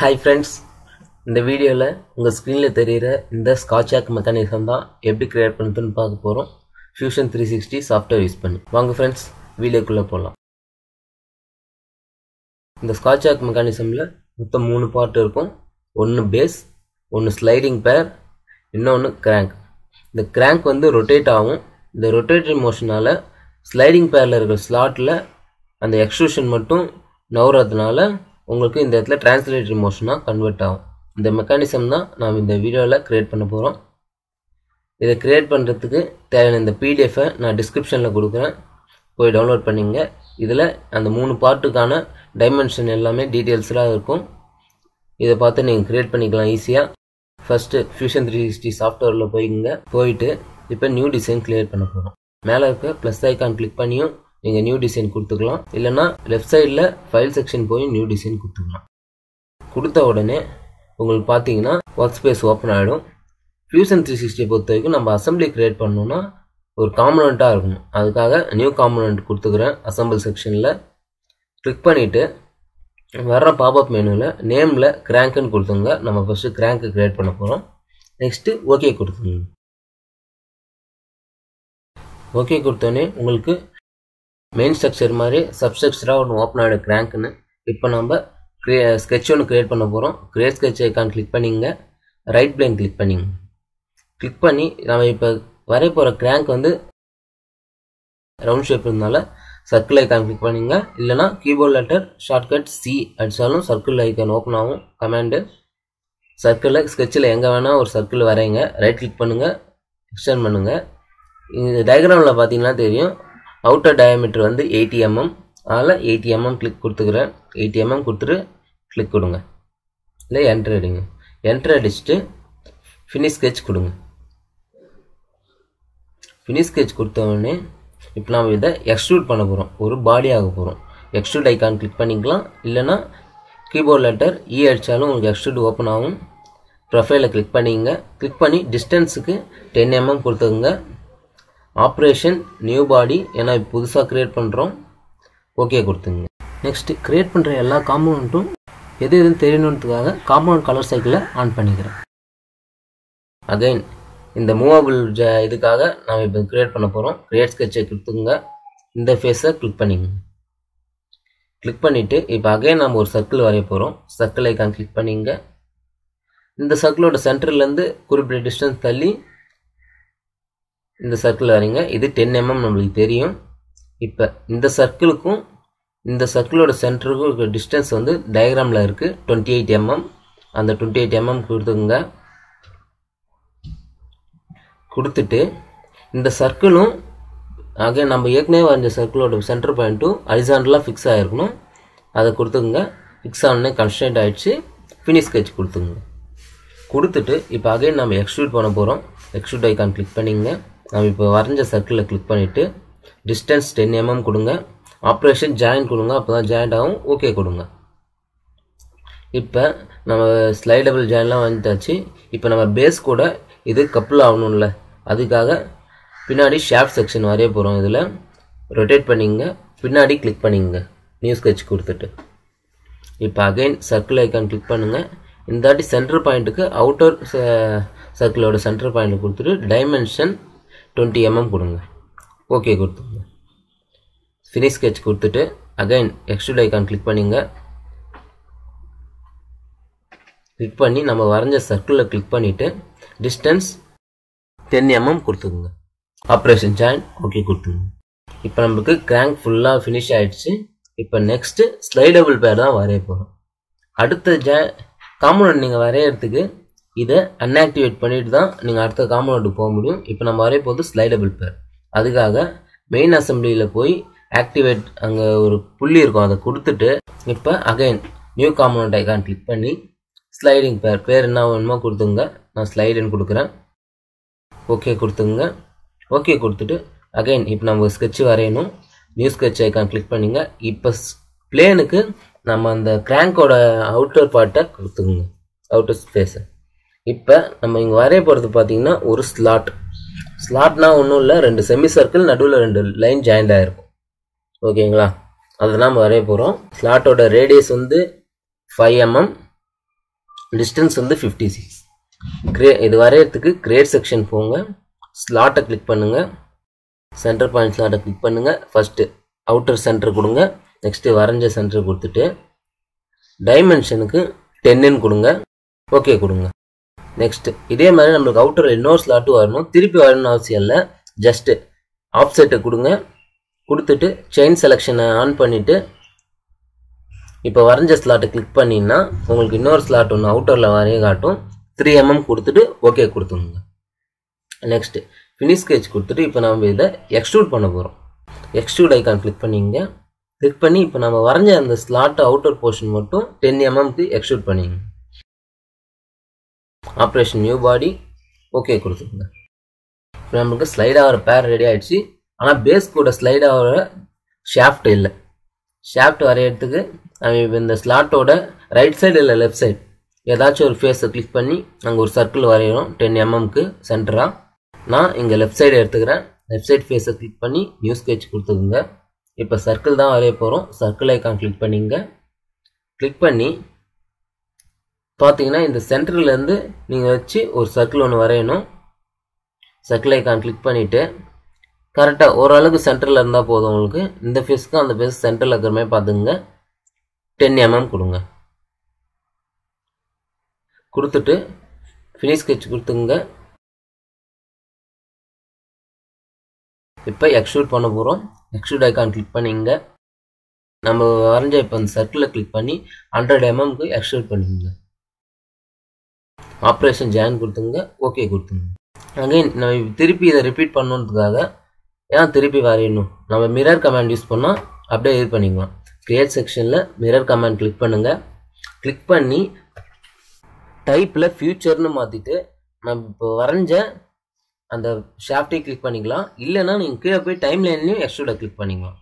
Hi friends, இந்த வீடியோல உங்க ஸ்கிரீன்ல தெரியுற இந்த Scotch Yoke Mechanism தான் எப்படி கிரியேட் பண்ணுதுன்னு பார்க்க போறோம். Fusion 360 சாஃப்ட்வேர் யூஸ் பண்ணி. வாங்க friends, வீடியோக்குள்ள போலாம். இந்த Scotch Yoke Mechanismல மொத்தம் 3 பார்ட் இருக்கும். ஒன்னு பேஸ், ஒன்னு ஸ்லைடிங் பேர், இன்னொன்னு கிராங்க். இந்த கிராங்க் வந்து ரொட்டேட் ஆகும். இந்த ரொட்டேட்டரி மோஷனால ஸ்லைடிங் பேர்ல இருக்கிற ஸ்லாட்ல அந்த எக்ஸ்ட்ரூஷன் மட்டும் நவுறதுனால உங்களுக்கு இந்த இடத்துல டிரான்ஸ்லேட்டரி மோஷனா கன்வெர்ட் ஆகும். இந்த மெக்கானிசம் தான் நாம் இந்த வீடியோல கிரியேட் பண்ண போறோம். இதை கிரியேட் பண்றதுக்கு தேவையான இந்த PDF நான் டிஸ்கிரிப்ஷன்ல கொடுக்கிறேன். போய் டவுன்லோட் பண்ணிங்க. இதுல அந்த 3 பார்ட்டுக்கான டைமென்ஷன் எல்லாமே டீடைல்ஸ்ல இருக்கும். இதை பார்த்து நீங்க கிரியேட் பண்ணிக்கலாம் ஈஸியா. ஃபர்ஸ்ட் Fusion 360 சாஃப்ட்வேர்ல போயிட்டு இப்போ நியூ டிசைன் கிரியேட் பண்ண போறோம். மேலே இருக்க ப்ளஸ் ஐகான் கிளிக் பண்ணியும் நீங்க நியூ டிசைன் கொடுத்துக்கலாம். இல்லனா லெஃப்ட் சைடுல ஃபைல் செக்ஷன் போய் நியூ டிசைன் கொடுத்துக்கலாம். கொடுத்த உடனே உங்களுக்கு பாத்தீங்கன்னா ஒர்க் ஸ்பேஸ் ஓபன் ஆயிடும். Fusion 360 பொறுத்த வரைக்கும் நம்ம அசெம்பிளி கிரியேட் பண்ணனும்னா ஒரு காம்போனன்ட்டா இருக்கணும். அதுக்காக நியூ காம்போனன்ட் கொடுத்துக்கிறேன். அசெம்பிள் செக்ஷன்ல கிளிக் பண்ணிட்டு வர்ற பாப்அப் மெனுல நேம்ல கிராங்க்னு கொடுத்துங்க. நம்ம ஃபர்ஸ்ட் கிராங்க் கிரியேட் பண்ண போறோம். நெக்ஸ்ட் ஓகே கொடுத்துங்க. ஓகே கொடுத்தோனே உங்களுக்கு மெயின் ஸ்ட்ரக்சர் மாதிரி சப்ஸ்ட்ரக்சரா ஒன்று ஓப்பன் ஆகிடும் கிராங்க்னு. இப்போ நம்ம ஸ்கெட்ச் ஒன்று கிரியேட் பண்ண போகிறோம். கிரியேட் ஸ்கெட்ச் ஐக்கான் கிளிக் பண்ணிங்க. ரைட் பிளேன் கிளிக் பண்ணிங்க. கிளிக் பண்ணி நம்ம இப்போ வரைய போகிற கிராங்க் வந்து ரவுண்ட் ஷேப் இருந்தால சர்க்கிள் ஐக்கான் கிளிக் பண்ணிங்க. இல்லைனா கீபோர்ட் லெட்டர் ஷார்ட்கட் C அடித்தாலும் சர்க்கிள் ஐக்கான் ஓப்பன் ஆகும். கமாண்டு சர்க்கிளில் ஸ்கெட்சில் எங்கே வேணால் ஒரு சர்க்கிள் வரைங்க. ரைட் கிளிக் பண்ணுங்கள், எக்ஸ்டெண்ட் பண்ணுங்கள். இந்த டயக்ராமில் பார்த்தீங்கன்னா தெரியும் அவுட்டர் டயாமீட்டர் வந்து 80 mm. அதில் 80 mm கிளிக் கொடுத்துக்கிறேன். 80 mm கொடுத்துட்டு கிளிக் கொடுங்க. இல்லை என்டர் அடிங்க. என்டர் அடிச்சுட்டு ஃபினிஷ் ஸ்கெட்ச் கொடுங்க. ஃபினிஷ் ஸ்கெட்ச் கொடுத்த உடனே இப்போ நம்ம இதை எக்ஸ்ட்ரூட் பண்ண போகிறோம். ஒரு பாடி ஆக போகிறோம். எக்ஸ்ட்ரூட் ஐக்கான் கிளிக் பண்ணிக்கலாம். இல்லைனா கீபோர்ட் லெட்டர் E அடித்தாலும் உங்களுக்கு எக்ஸ்ட்ரூட் ஓப்பன் ஆகும். ப்ரொஃபைலை கிளிக் பண்ணிங்க. கிளிக் பண்ணி டிஸ்டன்ஸுக்கு 10 mm கொடுத்துங்க. ஆப்ரேஷன் நியூ பாடி ஏன்னா புதுசாக கிரியேட் பண்ணுறோம். ஓகே கொடுத்துங்க. நெக்ஸ்ட் கிரியேட் பண்ணுற எல்லா காம்போனண்ட்டும் எது எதுன்னு தெரியணுன்றதுக்காக காம்போனண்ட் கலர் சைக்கிளை ஆன் பண்ணிக்கிறேன். அகைன் இந்த மூவபிள் இதுக்காக நாம் இப்போ கிரியேட் பண்ண போகிறோம். கிரியேட் ஸ்கெட்சை கொடுத்துங்க. இந்த ஃபேஸை கிளிக் பண்ணிங்க. கிளிக் பண்ணிவிட்டு இப்போ அகைன் நம்ம ஒரு சர்க்கிள் வரைய போகிறோம். சர்க்கிள் ஐக்கான் கிளிக் பண்ணிங்க. இந்த சர்க்கிளோட சென்டர்லேருந்து குறிப்பிட்ட டிஸ்டன்ஸ் தள்ளி இந்த சர்க்கிள் வரீங்க. இது 10 mm நம்மளுக்கு தெரியும். இப்போ இந்த சர்க்கிளுக்கும் இந்த சர்க்கிளோட சென்டருக்கும் இருக்கிற டிஸ்டன்ஸ் வந்து டயக்ராமில் இருக்கு 28 mm. அந்த 28 mm கொடுத்துங்க. கொடுத்துட்டு இந்த சர்க்கிளும் ஆக நம்ம ஏற்கனவே வரைஞ்ச சர்க்கிளோட சென்டர் பாயிண்ட்டும் ஹரிசாண்டலாக ஃபிக்ஸ் ஆகிருக்கணும். அதை கொடுத்துங்க. ஃபிக்ஸ் ஆனே கன்ஸ்ட்ரெயின்ட் ஆகிடுச்சு. ஃபினிஷ் ஸ்கெட்ச் கொடுத்துங்க. கொடுத்துட்டு இப்போ அகைன் நம்ம எக்ஸ்ட்ரூட் பண்ண போகிறோம். எக்ஸ்ட்ரூட் ஐக்கான் கிளிக் பண்ணிங்க. நம்ம இப்போ வரைஞ்ச சர்க்கிளில் கிளிக் பண்ணிவிட்டு டிஸ்டன்ஸ் 10 mm கொடுங்க. ஆப்ரேஷன் ஜாயின் கொடுங்க. அப்போ தான் ஜாயிண்ட் ஆகும். ஓகே கொடுங்க. இப்போ நம்ம ஸ்லைடபிள் ஜாயின்லாம் வந்துட்டாச்சு. இப்போ நம்ம பேஸ் கூட இது கப்புள் ஆகணும்ல, அதுக்காக பின்னாடி ஷாஃப்ட் செக்ஷன் வரைய போகிறோம். இதில் ரொட்டேட் பண்ணிங்க. பின்னாடி கிளிக் பண்ணிங்க. நியூ ஸ்கெட்ச் கொடுத்துட்டு இப்போ அகைன் சர்க்கிள் ஐக்கான் கிளிக் பண்ணுங்கள். இந்த வாட்டி சென்டர் பாயிண்ட்டுக்கு அவுட்டர் சர்க்கிளோட சென்டர் பாயிண்ட் கொடுத்துட்டு டைமென்ஷன் 20 mm கொடுங்க. ஓகே கொடுத்துங்க. ஃபினிஷ் ஸ்கெட்ச் கொடுத்துட்டு அகைன் எக்ஸ்ட்ரூட் ஐக்கான் கிளிக் பண்ணிங்க. கிளிக் பண்ணி நம்ம வரைஞ்ச சர்க்கிளில் கிளிக் பண்ணிவிட்டு டிஸ்டன்ஸ் 10 mm கொடுத்துங்க. ஆப்ரேஷன் ஜாயின் ஓகே கொடுத்துங்க. இப்போ நமக்கு கிராங்க் ஃபுல்லாக ஃபினிஷ் ஆகிடுச்சு. இப்போ நெக்ஸ்ட்டு ஸ்லைடபிள் பேர் தான் வரைய போகிறோம். அடுத்த காம்போனன்ட் நீங்கள் வரையறதுக்கு இதை அன்ஆக்டிவேட் பண்ணிட்டு தான் நீங்கள் அடுத்த காம்போனண்ட்டுக்கு போக முடியும். இப்போ நம்ம வரைய போது ஸ்லைடபிள் பேர். அதுக்காக மெயின் அசம்பிளியில் போய் ஆக்டிவேட் அங்கே ஒரு புள்ளி இருக்கும், அதை கொடுத்துட்டு இப்போ again new component icon click பண்ணி ஸ்லைடிங் பேர் என்ன வேணுமோ கொடுத்துங்க. நான் ஸ்லைடுன்னு கொடுக்குறேன். ஓகே கொடுத்துங்க. ஓகே கொடுத்துட்டு அகைன் இப்போ நம்ம ஸ்கெட்ச் வரையணும். நியூ ஸ்கெட்ச் ஐக்கான் கிளிக் பண்ணிங்க. இப்போ பிளேனுக்கு நம்ம அந்த கிராங்கோட அவுட்டர் பார்ட்டை கொடுத்துங்க, அவுட்டர் ஸ்பேஸை. இப்போ நம்ம இங்கே வரைய போகிறது பார்த்தீங்கன்னா ஒரு ஸ்லாட்னா ஒன்றும் இல்லை, 2 செமி சர்க்கிள் நடுவில் 2 லைன் ஜாயிண்ட் ஆகிருக்கும். ஓகேங்களா, அதை நம்ம வரைய போகிறோம். ஸ்லாட்டோட ரேடியஸ் வந்து 5 mm. டிஸ்டன்ஸ் வந்து 56. இது வரையறதுக்கு கிரியேட் செக்ஷன் போங்க, ஸ்லாட்டை கிளிக் பண்ணுங்க, சென்டர் பாயிண்ட் ஸ்லாட்டை கிளிக் பண்ணுங்க. ஃபர்ஸ்ட் அவுட்டர் சென்டர் கொடுங்க, நெக்ஸ்ட் வரைஞ்ச சென்டர் கொடுத்துட்டு டைமென்ஷனுக்கு 10 கொடுங்க, ஓகே கொடுங்க. நெக்ஸ்ட் இதே மாதிரி நம்மளுக்கு அவுட்டர் இன்னொரு ஸ்லாட்டு வரணும், திருப்பி வரணும்னு அவசியம் இல்லை. ஜஸ்ட் ஆப்செட்டை கொடுங்க, கொடுத்துட்டு செயின் செலெக்ஷனை ஆன் பண்ணிவிட்டு இப்போ வரைஞ்ச ஸ்லாட்டை கிளிக் பண்ணிங்கன்னா உங்களுக்கு இன்னொரு ஸ்லாட் ஒன்று அவுட்டரில் வரைய காட்டும். 3 mm கொடுத்துட்டு ஓகே கொடுத்துங்க. நெக்ஸ்ட் ஃபினிஷ் ஸ்கெட்ச் கொடுத்துட்டு இப்போ நம்ம இதை எக்ஸ்ட்ரூட் பண்ண போகிறோம். எக்ஸ்ட்ரூட் ஐக்கான் கிளிக் பண்ணிங்க, கிளிக் பண்ணி இப்போ நம்ம வரைஞ்ச அந்த ஸ்லாட் அவுட்டர் போர்ஷன் மட்டும் 10 mmக்கு எக்ஸ்ட்ரூட் பண்ணிங்க. ஆப்ரேஷன் நியூ பாடி ஓகே கொடுத்துருங்க. இப்போ நம்மளுக்கு ஸ்லைட் ஆகிற பேர் ரெடி ஆகிடுச்சு. ஆனால் பேஸ் கூட ஸ்லைட் ஆகிற ஷாஃப்ட் இல்லை. ஷாஃப்ட் வரையறதுக்கு நம்ம இப்போ இந்த ஸ்லாட்டோட ரைட் சைடு இல்லை லெஃப்ட் சைடு ஏதாச்சும் ஒரு ஃபேஸை கிளிக் பண்ணி அங்கே ஒரு சர்க்கிள் வரைகிறோம் 10 mmக்கு சென்டராக. நான் இங்கே லெஃப்ட் சைடு எடுத்துக்கிறேன். லெஃப்ட் சைடு ஃபேஸை கிளிக் பண்ணி நியூ ஸ்கெட்ச் கொடுத்துக்குங்க. இப்போ சர்க்கிள் தான் வரைய போகிறோம். சர்க்கிள் ஐக்கான் கிளிக் பண்ணிங்க, கிளிக் பண்ணி பார்த்தீங்கன்னா இந்த சென்டர்லேருந்து நீங்கள் வச்சு ஒரு சர்க்கிள் ஒன்று வரையணும். சர்க்கிள் ஐக்கான் கிளிக் பண்ணிவிட்டு கரெக்டாக ஓரளவுக்கு சென்டரில் இருந்தால் போதும். உங்களுக்கு இந்த ஃபேஸ்க்கும் அந்த ஃபேஸ் சென்டரில் இருக்கிற மாதிரி பார்த்துங்க. 10 mm கொடுங்க, கொடுத்துட்டு ஃபினிஷ் ஸ்கெட்ச் கொடுத்துங்க. இப்போ எக்ஸ்ட்ரூட் பண்ண போகிறோம். எக்ஸ்ட்ரூட் ஐக்கான் கிளிக் பண்ணிங்க, நம்ம வரைஞ்ச இப்போ அந்த சர்க்கிளை கிளிக் பண்ணி 100 mmக்கு எக்ஸ்ட்ரூட் பண்ணிங்க. ஆப்ரேஷன் ஜாயின் கொடுத்துங்க, ஓகே கொடுத்துங்க. அகைன் நம்ம திருப்பி இதை ரிப்பீட் பண்ணணுன்றதுக்காக ஏன் திருப்பி வரையணும், நம்ம மிரர் கமாண்ட் யூஸ் பண்ணால் அப்படியே இது பண்ணிக்கலாம். கிரியேட் செக்ஷனில் மிரர் கமாண்ட் கிளிக் பண்ணுங்கள். கிளிக் பண்ணி டைப்பில் ஃபியூச்சர்னு மாற்றிட்டு நம்ம இப்போ வரைஞ்ச அந்த ஷாஃப்டையும் கிளிக் பண்ணிக்கலாம். இல்லைன்னா நீங்கள் கீழே போய் டைம் லைன்லையும் எக்ஸ்ட்ரூடை கிளிக் பண்ணிக்கலாம்.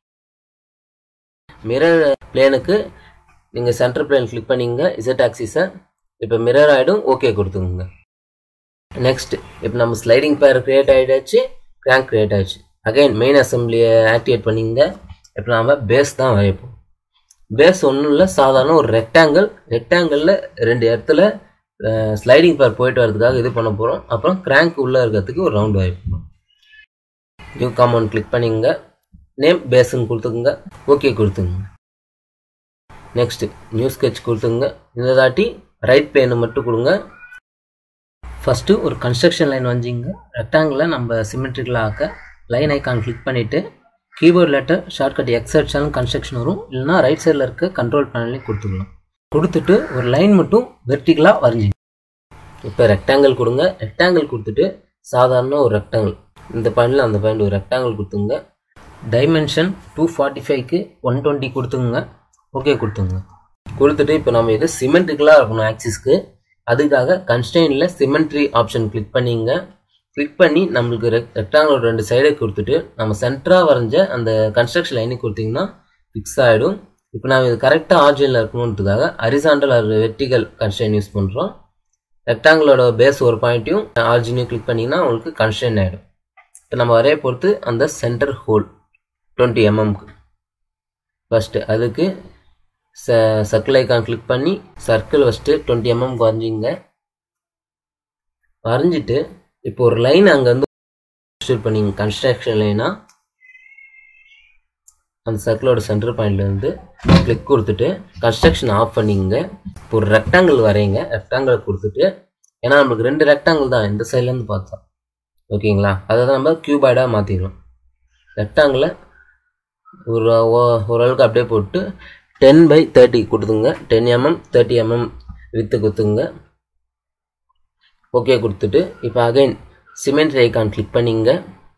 மிரர் பிளேனுக்கு நீங்கள் சென்டர் பிளேன் கிளிக் பண்ணிங்க, இசட் ஆக்சிஸை. இப்போ மிரர் ஆகிடும், ஓகே கொடுத்துங்க. நெக்ஸ்ட் இப்போ நம்ம ஸ்லைடிங் பேர் கிரியேட் ஆகிடாச்சு, கிராங்க் கிரியேட் ஆகிடுச்சு. அகைன் மெயின் அசம்பிளியை ஆக்டிவேட் பண்ணிங்க. இப்போ நம்ம பேஸ் தான் வரைப்போம். பேஸ் ஒன்றும் இல்லை, சாதாரண ஒரு ரெக்டாங்கிளில் 2 இடத்துல ஸ்லைடிங் பேர் போயிட்டு வரதுக்காக இது பண்ண போகிறோம். அப்புறம் கிராங்க் உள்ளே இருக்கிறதுக்கு ஒரு ரவுண்ட் வரைப்போம். நியூ காம்பவுண்ட் கிளிக் பண்ணிங்க, நேம் பேஸ்ன்னு கொடுத்துக்குங்க, ஓகே கொடுத்துங்க. நெக்ஸ்ட் நியூ ஸ்கெட்ச் கொடுத்துங்க. இந்த தாட்டி ரைட் பிளேனு மட்டும் கொடுங்க. ஃபஸ்ட்டு ஒரு கன்ஸ்ட்ரக்ஷன் லைன் வஞ்சிங்க. ரெக்டாங்கிளில் நம்ம சிமெட்ரிக்கலாக ஆக்க லைன் ஐக்கான் கிளிக் பண்ணிவிட்டு கீபோர்ட் லெட்டர் ஷார்ட்கட் எக்ஸ் அடிச்சாலும் கன்ஸ்ட்ரக்ஷன் வரும், இல்லைனா ரைட் சைடில் இருக்க கண்ட்ரோல் பேனலையும் கொடுத்துக்கலாம். கொடுத்துட்டு ஒரு லைன் மட்டும் வெர்டிகலாக வரைஞ்சிங்க. இப்போ ரெக்டாங்கிள் கொடுங்க. ரெக்டாங்கிள் கொடுத்துட்டு சாதாரண ஒரு ரெக்டாங்கிள், இந்த பாயிண்டில் அந்த பாயிண்ட் ஒரு ரெக்டாங்கிள் கொடுத்துங்க. டைமென்ஷன் 245க்கு 120 கொடுத்துங்க, ஓகே கொடுத்துங்க. கொடுத்துட்டு இப்போ நம்ம இது சிமெண்ட்ரிக்கலாக இருக்கணும் ஆக்சிஸ்க்கு. அதுக்காக கன்ஸ்ட்ரெயினில் சிமெண்ட்ரி ஆப்ஷன் கிளிக் பண்ணிங்க. கிளிக் பண்ணி நம்மளுக்கு ரெக்டாங்கிள் 2 சைடை கொடுத்துட்டு நம்ம சென்டராக வரைஞ்ச அந்த கன்ஸ்ட்ரக்ஷன் லைனை கொடுத்தீங்கன்னா ஃபிக்ஸ் ஆகிடும். இப்போ நம்ம இது கரெக்டாக ஆர்ஜினில் இருக்கணுன்றதுக்காக horizontal or vertical constraint use பண்ணுறோம். ரெக்டாங்கிளோட பேஸ் ஒரு பாயிண்ட்டையும் ஆர்ஜினையும் கிளிக் பண்ணிங்கன்னா உங்களுக்கு கன்ஸ்ட்ரெயின் ஆகிடும். இப்போ நம்ம வரைய பொறுத்து அந்த சென்டர் ஹோல் 20 mmக்கு ஃபஸ்ட்டு அதுக்கு சர்க்கிள் ஐக்கான் கிளிக் பண்ணி சர்க்கிள் ஃபஸ்ட்டு 20 mmக்கு வரைஞ்சிங்க. வரைஞ்சிட்டு இப்போ ஒரு லைன் அங்கேருந்து ஷூட் பண்ணிங்க. கன்ஸ்ட்ரக்ஷன் லைனாக அந்த சர்க்கிளோட சென்டர் பாயிண்ட்லேருந்து கிளிக் கொடுத்துட்டு கன்ஸ்ட்ரக்ஷன் ஆஃப் பண்ணிங்க. இப்போ ஒரு ரெக்டாங்கிள் வரைங்க. ரெக்டாங்கிள் கொடுத்துட்டு, ஏன்னா நம்மளுக்கு 2 ரெக்டாங்கிள் தான் இந்த சைட்லேருந்து பார்த்தா, ஓகேங்களா? அதை தான் நம்ம கியூபாய்டாக மாற்றிக்கலாம். ரெக்டாங்கிளை ஓரளவுக்கு அப்படியே போட்டு 10/30 கொடுத்துங்க. 10 mm 30 mm வித்து கொடுத்துங்க, ஓகே கொடுத்துட்டு இப்போ அகைன் சிமெண்ட்ரி ஐக்கான் கிளிக் பண்ணிங்க.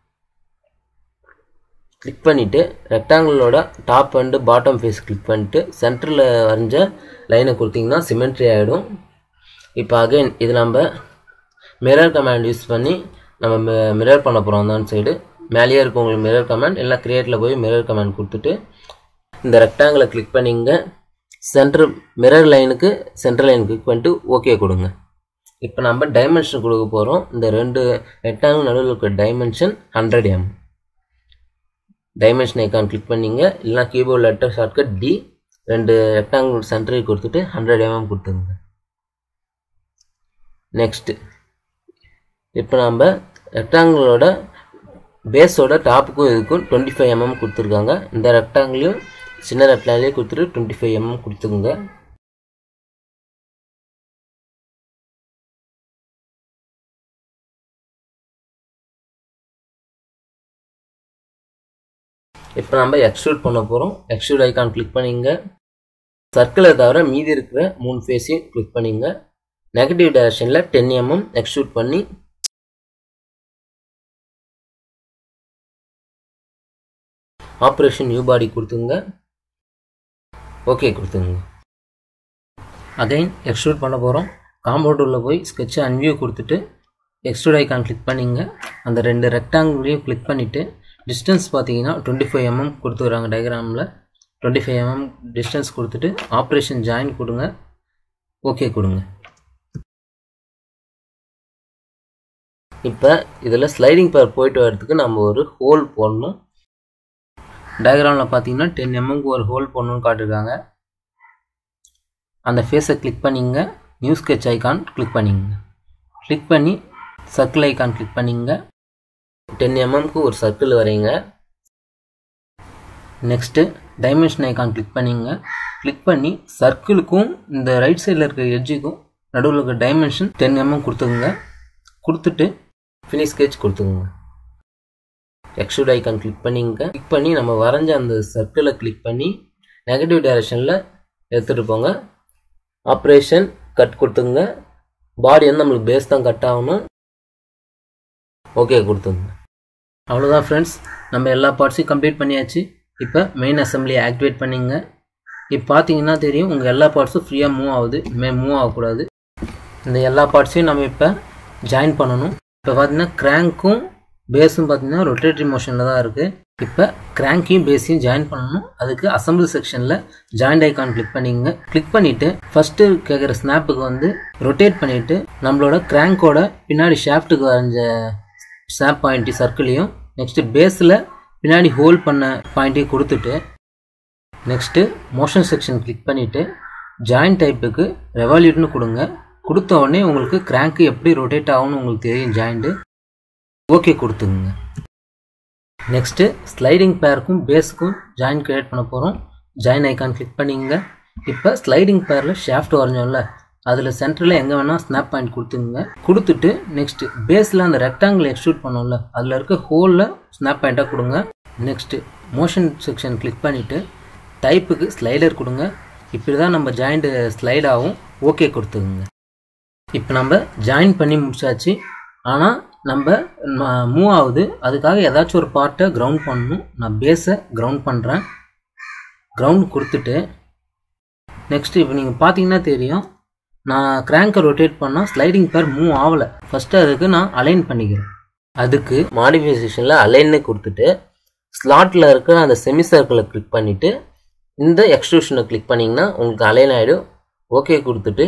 கிளிக் பண்ணிவிட்டு ரெக்டாங்கிளோட top and bottom face click பண்ணிட்டு சென்டரில் வரைஞ்ச லைனை கொடுத்தீங்கன்னா சிமெண்ட்ரி ஆகிடும். இப்போ அகைன் இது நம்ம மிரர் கமாண்ட் யூஸ் பண்ணி நம்ம மிரர் பண்ண போகிறோம். அந்த சைடு மேலேயே இருக்கும் உங்களுக்கு மிரர் கமாண்ட், இல்லை கிரியேட்டில் போய் மிரர் கமாண்ட் கொடுத்துட்டு இந்த ரெக்டாங்கிளை கிளிக் பண்ணிங்க. சென்டர் மிரர் லைனுக்கு சென்டர் லைன் கிளிக் பண்ணிட்டு ஓகே கொடுங்க. இப்போ நம்ம டைமென்ஷன் கொடுக்க போகிறோம். இந்த 2 ரெக்டாங்கிள் நடுவில் இருக்கிற dimension 100 mm. Dimension icon click பண்ணிங்க, இல்லைனா keyboard letter shortcut D 2 rectangle சென்டருக்கு கொடுத்துட்டு 100 mm கொடுத்துங்க. நெக்ஸ்ட் இப்போ நம்ம ரெக்டாங்கிளோட பேஸோட டாப்புக்கும் இதுக்கும் 25 mm கொடுத்துருக்காங்க. இந்த ரெக்டாங்கிளையும் சின்ன ரெக்டாங்கிளையும் கொடுத்துட்டு 25 mm கொடுத்துக்குங்க. இப்போ நம்ம எக்ஸ்ட்ரூட் பண்ண போகிறோம். எக்ஸ்ட்ரூட் ஐக்கான் கிளிக் பண்ணிங்க. சர்க்கிளை தவிர மீதி இருக்கிற 3 ஃபேஸையும் கிளிக் பண்ணிங்க. நெகட்டிவ் டைரக்ஷனில் 10 mm எக்ஸ்ட்ரூட் பண்ணி ஆப்ரேஷன் நியூ பாடி கொடுத்துங்க. ஓகே கொடுத்துங்க. அகைன் எக்ஸ்ட்ரூட் பண்ண போகிறோம். காம்பவுண்ட் உள்ள போய் ஸ்கெட்சை அன்வியூ கொடுத்துட்டு எக்ஸ்ட்ரூட் ஐக்கான் கிளிக் பண்ணிங்க. அந்த 2 ரெக்டாங்கிளையும் கிளிக் பண்ணிவிட்டு டிஸ்டன்ஸ் பார்த்தீங்கன்னா 25 mm கொடுத்துக்கிறாங்க. டயக்ராமில் 25 mm டிஸ்டன்ஸ் கொடுத்துட்டு ஆப்ரேஷன் ஜாயின் கொடுங்க. ஓகே கொடுங்க. இப்போ இதில் ஸ்லைடிங் பேர் போயிட்டு வரதுக்கு நம்ம ஒரு ஹோல் போடணும். டயக்ராமில் பார்த்தீங்கன்னா 10 mm ஒரு ஹோல் போடணும்னு காட்டிருக்காங்க. அந்த ஃபேஸை கிளிக் பண்ணிங்க. நியூ ஸ்கெட்ச் ஐக்கான் கிளிக் பண்ணிங்க. கிளிக் பண்ணி சர்க்கிள் ஐக்கான் கிளிக் பண்ணிங்க. 10 mm ஒரு சர்க்கிள் வரைங்க. நெக்ஸ்ட்டு டைமென்ஷன் ஐக்கான் கிளிக் பண்ணிங்க. கிளிக் பண்ணி சர்க்கிளுக்கும் இந்த ரைட் சைடில் இருக்கிற எட்ஜுக்கும் நடுவில் இருக்கிற டைமென்ஷன் 10 mm கொடுத்துக்குங்க. கொடுத்துட்டு ஃபினிஷ் ஸ்கெட்ச் கொடுத்துக்குங்க. எக்ஸ்ட்ரூட் ஐக்கான் கிளிக் பண்ணிங்க. கிளிக் பண்ணி நம்ம வரைஞ்ச அந்த சர்க்கிளை கிளிக் பண்ணி நெகட்டிவ் டைரக்ஷனில் எடுத்துகிட்டு போங்க. ஆப்ரேஷன் கட் கொடுத்துங்க. பாடி வந்து நம்மளுக்கு பேஸ் தான் கட் ஆகணும். ஓகே கொடுத்துங்க. அவ்வளோதான் ஃப்ரெண்ட்ஸ், நம்ம எல்லா பார்ட்ஸையும் கம்ப்ளீட் பண்ணியாச்சு. இப்போ மெயின் அசம்பிளி ஆக்டிவேட் பண்ணிங்க. இப்போ பார்த்தீங்கன்னா தெரியும் உங்கள் எல்லா பார்ட்ஸும் ஃப்ரீயாக மூவ் ஆகுது. மூவ் ஆகக்கூடாது. இந்த எல்லா பார்ட்ஸையும் நம்ம இப்போ ஜாயின் பண்ணணும். இப்போ பார்த்தீங்கன்னா கிராங்க்கும் பேஸும் பார்த்தீங்கன்னா ரொட்டேட்டரி மோஷனில் தான் இருக்குது. இப்போ கிராங்கையும் பேஸையும் ஜாயின் பண்ணணும். அதுக்கு அசம்பிள் செக்ஷனில் ஜாயிண்ட் ஐக்கான் கிளிக் பண்ணிங்க. கிளிக் பண்ணிவிட்டு ஃபஸ்ட்டு கேட்குற ஸ்னாப்புக்கு வந்து ரொட்டேட் பண்ணிவிட்டு நம்மளோட கிராங்கோட பின்னாடி ஷாஃப்ட்டுக்கு வரைஞ்ச ஸ்னாப் பாயிண்ட்டு சர்க்கிளையும் நெக்ஸ்ட்டு பேஸில் பின்னாடி ஹோல் பண்ண பாயிண்ட்டையும் கொடுத்துட்டு நெக்ஸ்ட்டு மோஷன் செக்ஷன் கிளிக் பண்ணிவிட்டு ஜாயின் டைப்புக்கு ரெவால்யூட்னு கொடுங்க. கொடுத்த உடனே உங்களுக்கு கிராங்க்கு எப்படி ரொட்டேட் ஆகும்னு உங்களுக்கு தெரியும் ஜாயிண்ட்டு. ஓகே கொடுத்துங்க. நெக்ஸ்ட்டு ஸ்லைடிங் பேருக்கும் பேஸுக்கும் ஜாயின் கிரியேட் பண்ண போகிறோம். ஜாயின் ஐக்கான் கிளிக் பண்ணிங்க. இப்போ ஸ்லைடிங் பேரில் ஷாஃப்ட் வரைஞ்சோம்ல, அதில் சென்டரில் எங்கே வேணால் ஸ்னாப் பாயிண்ட் கொடுத்துங்க. கொடுத்துட்டு நெக்ஸ்ட்டு பேஸில் அந்த ரெக்டாங்கிள் எக்ஸ்ட்ரூட் பண்ணோம்ல, அதில் இருக்க ஹோலில் ஸ்னாப் பாயிண்ட்டாக கொடுங்க. நெக்ஸ்ட்டு மோஷன் செக்ஷன் கிளிக் பண்ணிவிட்டு டைப்புக்கு ஸ்லைடர் கொடுங்க. இப்படி தான் நம்ம ஜாயிண்ட் ஸ்லைட் ஆகும். ஓகே கொடுத்துங்க. இப்போ நம்ம ஜாயின் பண்ணி முடிச்சாச்சு. ஆனால் நம்ம மூவ் ஆகுது. அதுக்காக ஏதாச்சும் ஒரு பார்ட்டை கிரவுண்ட் பண்ணணும். நான் பேஸை கிரவுண்ட் பண்ணுறேன். கிரவுண்ட் கொடுத்துட்டு நெக்ஸ்ட்டு இப்போ நீங்கள் பார்த்தீங்கன்னா தெரியும் நான் கிராங்கை ரொட்டேட் பண்ணால் ஸ்லைடிங் பேர் மூவ் ஆகலை. ஃபஸ்ட்டு அதுக்கு நான் அலைன் பண்ணிக்கிறேன். அதுக்கு மாடிஃபிகேஷனில் அலைன்னு கொடுத்துட்டு ஸ்லாட்டில் இருக்கிற அந்த செமி சர்க்கிளை கிளிக் பண்ணிவிட்டு இந்த எக்ஸ்ட்ரூஷனை கிளிக் பண்ணிங்கன்னா உங்களுக்கு அலைன் ஆகிடும். ஓகே கொடுத்துட்டு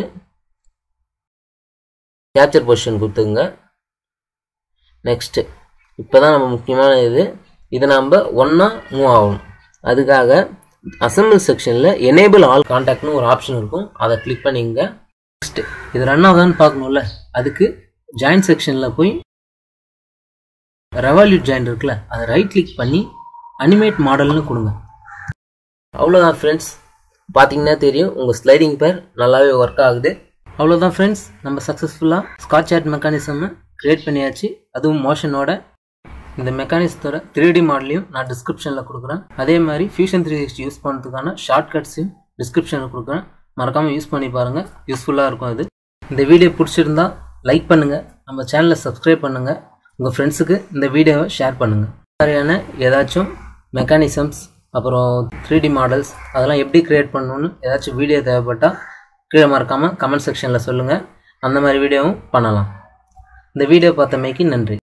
கேப்சர் பொசிஷன் கொடுத்துங்க. நெக்ஸ்ட்டு இப்போ தான் நம்ம முக்கியமான இதை நம்ம ஒன்றா மூவ் ஆகணும். அதுக்காக அசம்பிள் செக்ஷனில் எனேபிள் ஆல் கான்டாக்ட்னு ஒரு ஆப்ஷன் இருக்கும். அதை கிளிக் பண்ணிங்க. நெக்ஸ்ட்டு இது ரன் ஆகுதான்னு பார்க்கணும்ல, அதுக்கு ஜாயின் செக்ஷனில் போய் ரெவால்யூட் ஜாயின் இருக்குல்ல, அதை ரைட் கிளிக் பண்ணி அனிமேட் மாடல்னு கொடுங்க. அவ்வளோதான் ஃப்ரெண்ட்ஸ், பார்த்தீங்கன்னா தெரியும் உங்கள் ஸ்லைடிங் பேர் நல்லாவே ஒர்க் ஆகுது. அவ்வளோதான் ஃப்ரெண்ட்ஸ், நம்ம சக்ஸஸ்ஃபுல்லாக ஸ்காட்ச் யோக் மெக்கானிசம் கிரியேட் பண்ணியாச்சு. அதுவும் மோஷனோட. இந்த மெக்கானிசத்தோட 3D மாடலையும் நான் டிஸ்கிரிப்ஷனில் கொடுக்குறேன். அதே மாதிரி ஃபியூஷன் 360 யூஸ் பண்ணுறதுக்கான ஷார்ட்கட்ஸையும் டிஸ்கிரிப்ஷனில் கொடுக்குறேன். மறக்காமல் யூஸ் பண்ணி பாருங்கள், யூஸ்ஃபுல்லாக இருக்கும் இது. இந்த வீடியோ பிடிச்சிருந்தா லைக் பண்ணுங்கள், நம்ம சேனலை சப்ஸ்கிரைப் பண்ணுங்கள், உங்கள் ஃப்ரெண்ட்ஸுக்கு இந்த வீடியோவை ஷேர் பண்ணுங்கள். மாதிரியான ஏதாச்சும் மெக்கானிசம்ஸ் அப்புறம் 3D மாடல்ஸ் அதெல்லாம் எப்படி க்ரியேட் பண்ணணுன்னு ஏதாச்சும் வீடியோ தேவைப்பட்டால் கீழே மறக்காமல் கமெண்ட் செக்ஷனில் சொல்லுங்கள். அந்த மாதிரி வீடியோவும் பண்ணலாம். இந்த வீடியோ பார்த்தமைக்கு நன்றி.